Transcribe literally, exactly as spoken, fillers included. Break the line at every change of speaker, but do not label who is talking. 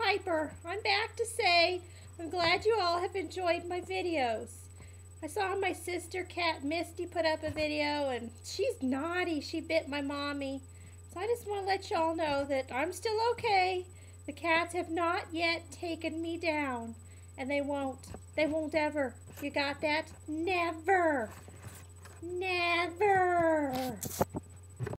Piper. I'm back to say I'm glad you all have enjoyed my videos. I saw my sister cat Misty put up a video and she's naughty. She bit my mommy. So I just want to let y'all know that I'm still okay. The cats have not yet taken me down. And they won't. They won't ever. You got that? Never. Never.